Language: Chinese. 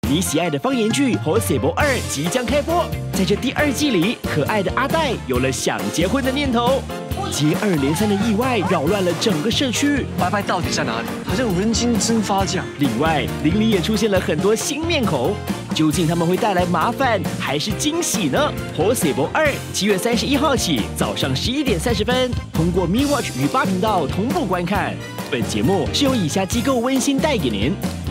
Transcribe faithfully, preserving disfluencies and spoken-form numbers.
你喜爱的方言剧《火血博二》即将开播。在这第二季里，可爱的阿黛有了想结婚的念头。接二连三的意外扰乱了整个社区。 拜拜到底在哪里？好像有人间蒸发这样。 另外，邻里也出现了很多新面孔。究竟他们会带来麻烦还是惊喜呢？《火血博二》七月三十一号起，早上十一点三十分，通过 Mi Watch 与八频道同步观看。本节目是由以下机构温馨带给您。